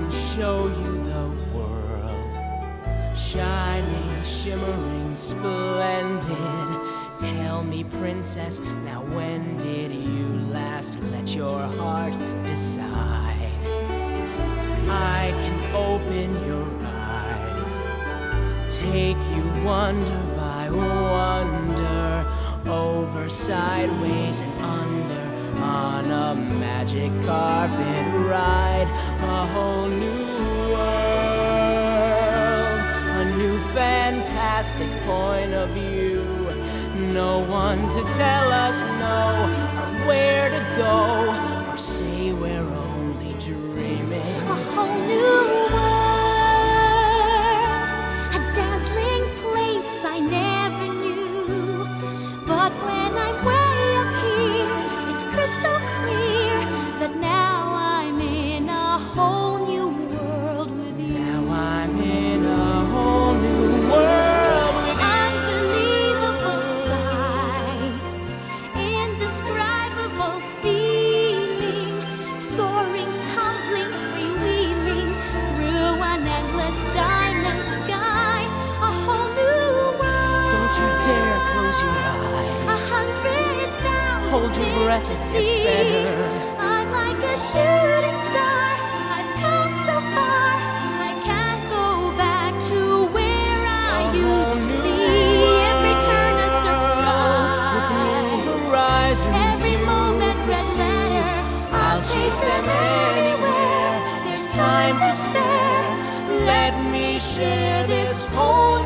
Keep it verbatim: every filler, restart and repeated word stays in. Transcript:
can show you the world, shining, shimmering, splendid. Tell me, princess, now when did you last let your heart decide? I can open your eyes, take you wonder by wonder, over, sideways, and under, on a magic carpet ride. A whole new world, a new fantastic point of view. No one to tell us no, or where to go, or say we're only dreaming. A whole new world, a dazzling place I never knew. But when I'm way up here, it's crystal clear that now I'm in a whole new world with you. Now I'm in a whole new world. Hold your breath, it's better. I'm like a shooting star, I've come so far, I can't go back to where I used to be. Every turn a surprise, with new horizons every moment red letter. I'll chase them anywhere, there's time to spare. Let me share this whole